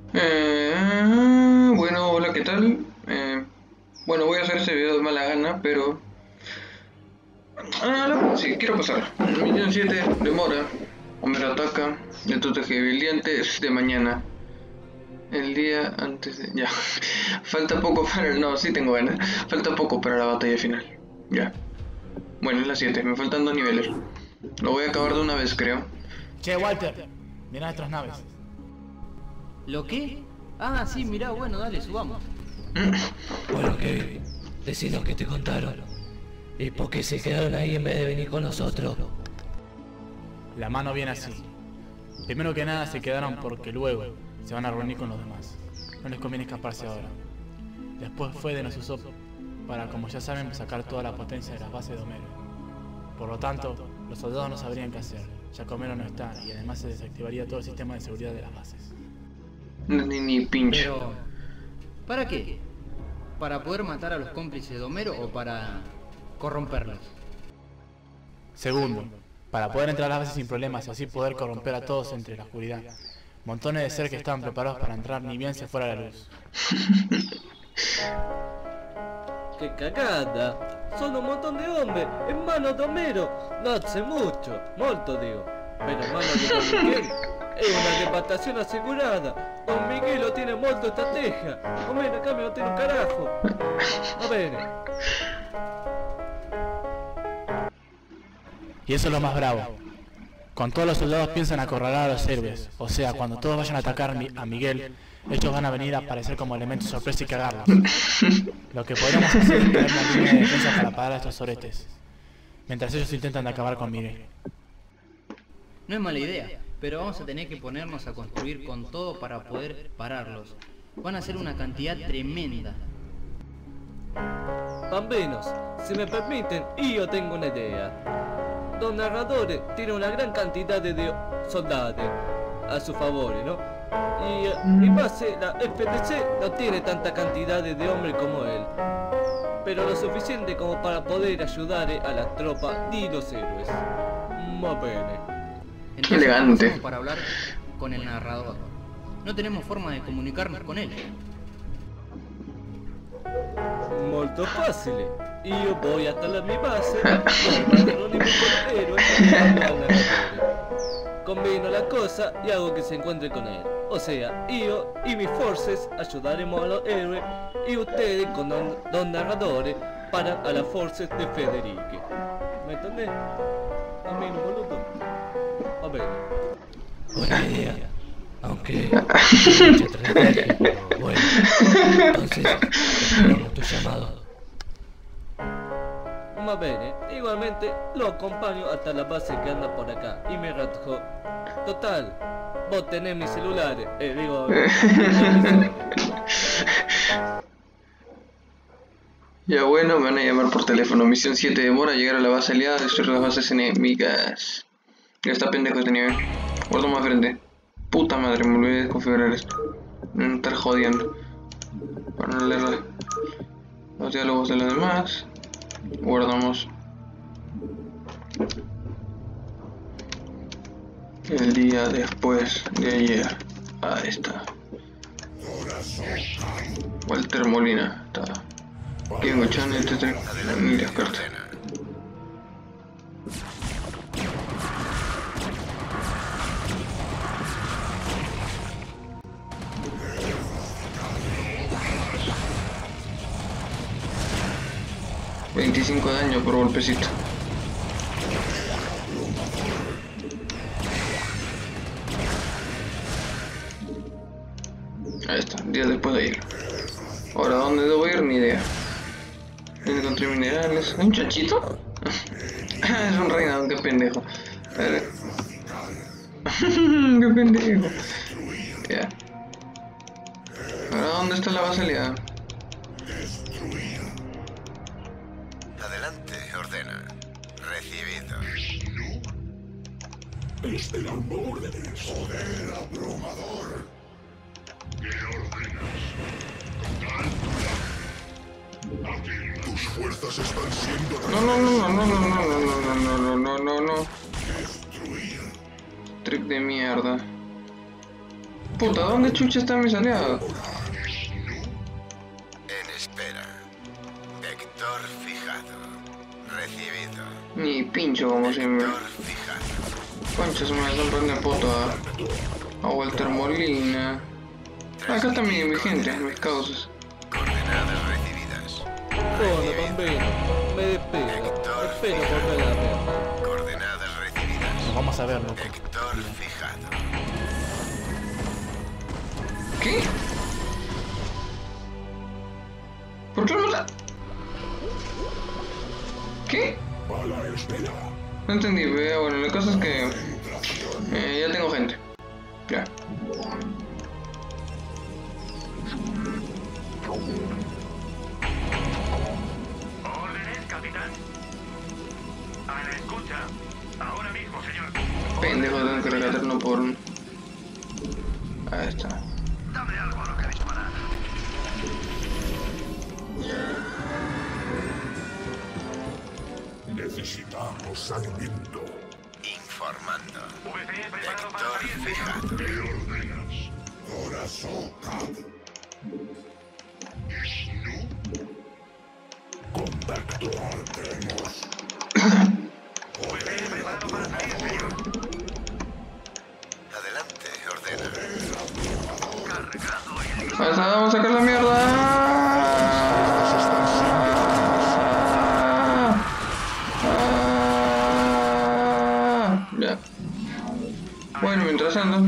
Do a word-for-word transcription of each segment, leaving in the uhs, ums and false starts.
Eh, bueno, hola, ¿qué tal? Eh, bueno, voy a hacer este video de mala gana, pero... Ah, no, sí, quiero pasar. Misión siete, demora. Homero ataca. De tu viviente es de mañana. El día antes de... Ya. Falta poco para... No, sí tengo ganas. Falta poco para la batalla final. Ya. Bueno, es la siete. Me faltan dos niveles. Lo voy a acabar de una vez, creo. Che, Walter, mira nuestras naves. ¿Lo qué? Ah, sí, mirá, bueno, dale, subamos. Bueno, Kevin, decinos que te contaron. ¿Y por qué se quedaron ahí en vez de venir con nosotros? La mano viene así. Primero que nada se quedaron porque luego se van a reunir con los demás. No les conviene escaparse ahora. Después Fede nos usó para, como ya saben, sacar toda la potencia de las bases de Homero. Por lo tanto, los soldados no sabrían qué hacer, ya que Homero no está y además se desactivaría todo el sistema de seguridad de las bases. Ni, ni pinche. Pero... ¿para qué? ¿Para poder matar a los cómplices de Homero o para corromperlos? Segundo, para poder entrar a las bases sin problemas y así poder corromper a todos entre la oscuridad. Montones de seres que estaban preparados para entrar ni bien se fuera la luz. ¡Qué cagada! Son un montón de hombres, hermano de Homero. No hace mucho, molto digo. Pero hermano de Don Miguel, es una devastación asegurada. Don Miguel lo tiene molto estrategia. Homero acá me lo tiene un carajo. A ver. Y eso es lo más bravo. Cuando todos los soldados piensan acorralar a los héroes, o sea, cuando todos vayan a atacar a Miguel, ellos van a venir a aparecer como elementos sorpresa y cagarlos. Lo que podríamos hacer es crear una línea de defensa para parar a estos soretes, mientras ellos intentan acabar con Miguel. No es mala idea, pero vamos a tener que ponernos a construir con todo para poder pararlos. Van a ser una cantidad tremenda. Bambinos, si me permiten, yo tengo una idea. Don Narradore tiene una gran cantidad de soldados a su favor, ¿no? Y en base la F T C no tiene tanta cantidad de hombres como él, pero lo suficiente como para poder ayudar a la tropa de los héroes. Muy bien. Entonces, elegante. ¿cómo hacemos para hablar con el narrador? No tenemos forma de comunicarnos con él. Molto fácil. Io voy hasta la mi base, reúno con el héroe y hablo al narrador. Combino la cosa y hago que se encuentre con él. O sea, yo y mis forces ayudaremos a los héroes y ustedes con don, don narradores para a las forces de Federico. ¿Me entendés? A mí no, boludo. A ver. Buena idea. Aunque... mucha estrategia, pero bueno. Entonces, esperamos tu llamado. Va bene, igualmente lo acompaño hasta la base que anda por acá y me rajo. Total, vos tenés mi celular, eh, digo... Ya bueno, me van a llamar por teléfono. Misión siete, demora llegar a la base aliada, destruir las bases enemigas. Ya está pendejo este nivel. Guardo más frente. Puta madre, me olvidé de configurar esto. No estar jodiendo. Para no leer los diálogos de los demás. Guardamos el día después de ayer. Ahí está. Walter Molina está. Quién Chan, este tren, ni descarta. veinticinco de daño por golpecito. Ahí está, día después de ayer. Ahora, ¿dónde debo ir? Ni idea. Encontré minerales. ¿Un chanchito? Es un reinado, qué pendejo. A ver. Qué pendejo. Ya. Ahora, ¿dónde está la base aliada? Adelante, ordena. Recibido. Esperando órdenes. Poder abrumador. ¿Qué ordenas? Aquí. Tus fuerzas están siendo... No, no, no, no, no, no, no, no, no, no, no, no, no. Destruir. Trick de mierda. Puta, ¿dónde chucha está mis aliados? En espera. Vector fijado. Recibido. Ni pincho como siempre. Vector fijado. Conchas, me están poniendo poto a, a Walter Molina. Ah, acá está mi, mi gente, mis causas. Coordenadas recibidas. Bueno, bambino, me despido. Espero volver a ver. Coordenadas recibidas. Nos vamos a ver, loco. Vector fijado. ¿Qué? ¿Por qué no mata? ¿Qué? A la espera. No entendí, pero bueno, la cosa es que eh, ya tengo gente. Ya. Órdenes, capitán. A la escucha. Ahora mismo, señor. Pendejo, tengo que regalarlo por... Ahí está. Dame algo a lo que disparar. Necesitamos alimento. Informando. V C E preparado para Vector salir, señor. fijado. ¿Qué ordenas? Corazón Cad. Contacto Artemus. V C E preparado para salir, señor. Adelante, ordena. Cargado y listo. Ahí está, vamos a sacar la mierda. Ah, ya. Bueno, mientras tanto.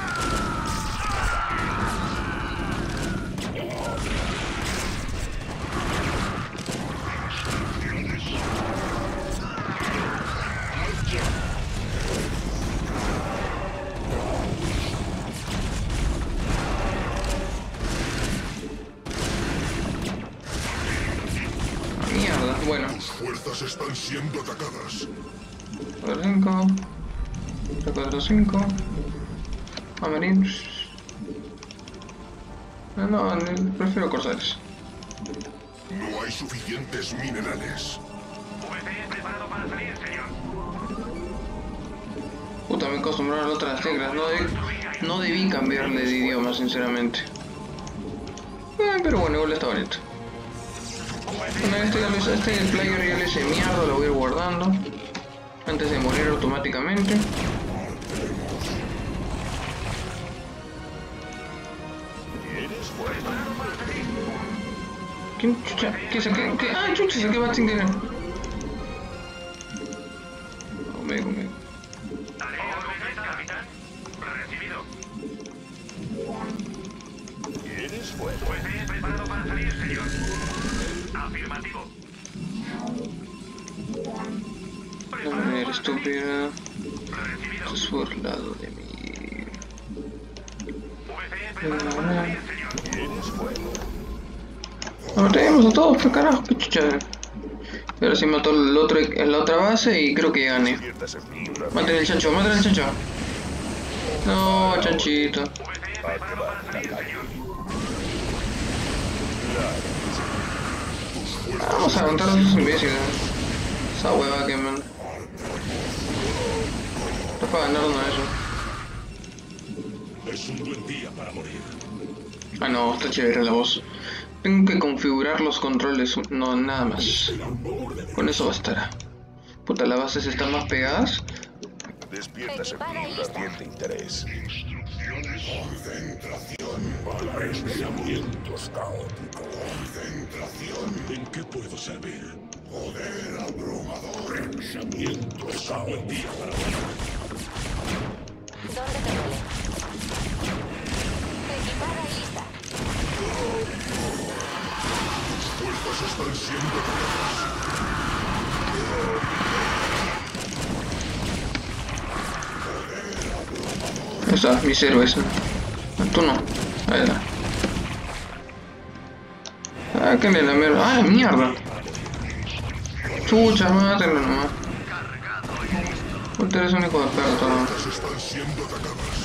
Mierda, bueno. Tus fuerzas están siendo atacadas. cuatro cinco. cuatro cinco. A Marines. No, no, prefiero corsares. No hay suficientes minerales. V C E preparado para salir, señor. Puta, me acostumbraron a otras teclas. No debí, no debí cambiarle de idioma, sinceramente. Eh, pero bueno, igual está bonito. Bueno, este, ya lo hice- este player ya le hice mierda, lo voy a ir guardando. Antes de morir automáticamente. ¿Quién chucha? ¿Qué es qué? ¿Qué? Ah, chucha, es el que va a extinguir. Conmigo, conmigo. Órdenes, capitán. Recibido. V C E preparado para salir, señor. Afirmativo. A ver, estúpida. Recibido. Estás burlado de mí. V C E preparado para salir, señor. Lo matemos a todos, qué carajo, qué chucha. Pero sí mató el otro, en la otra base y creo que gané. Maten el chancho, maten el chancho. No, chanchito. V C E preparado para salir, señor. Vamos a aguantar a esos imbéciles. Esa hueva que man. No para ganar uno de esos. Es un buen día para morir. Ah no, está chévere la voz. Tengo que configurar los controles, no nada más. Con eso bastará. Puta, las bases están más pegadas. Despierta servidor ardiente interés. Concentración. Para pensamientos caóticos. Concentración. ¿En qué puedo servir? Poder abrumador. Pensamientos caóticos. Buen día para morir. ¿Dónde te duele? Equipada y lista. Fuerzas están siendo atacadas. Ahí está, mis héroes. Tú no. Ahí está. Ah, que le la mierda. Ah, la mierda. Chucha, mátelo nomás. Usted eres un hijo de perro, todo. Fuerzas están siendo atacadas.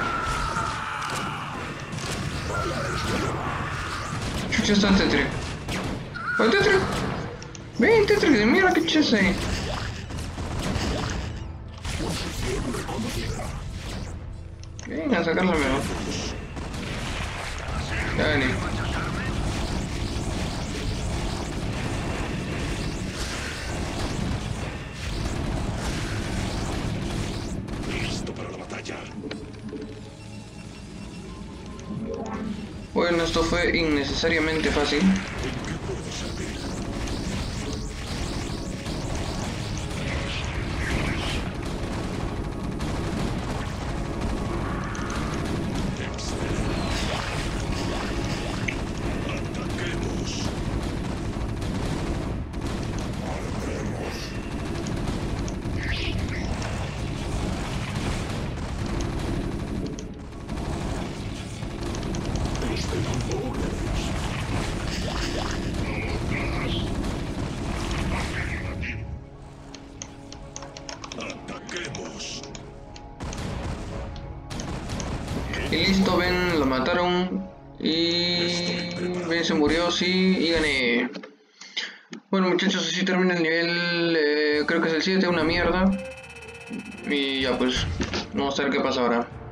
Chucha, está el Tetri. ¡Oh, Tetri! Ven, Tetri, de mierda, qué chucha es ahí. Venga, a sacar la mierda. Ya gané. Listo para la batalla. Bueno, esto fue innecesariamente fácil. ¿En qué puedo servir? Ataquemos. Ataquemos. Y listo, Ben, lo mataron. Y Ben se murió, sí, y gané. Bueno muchachos, así termina el nivel, eh, creo que es el siete, una mierda. Y ya pues, vamos a ver qué pasa ahora.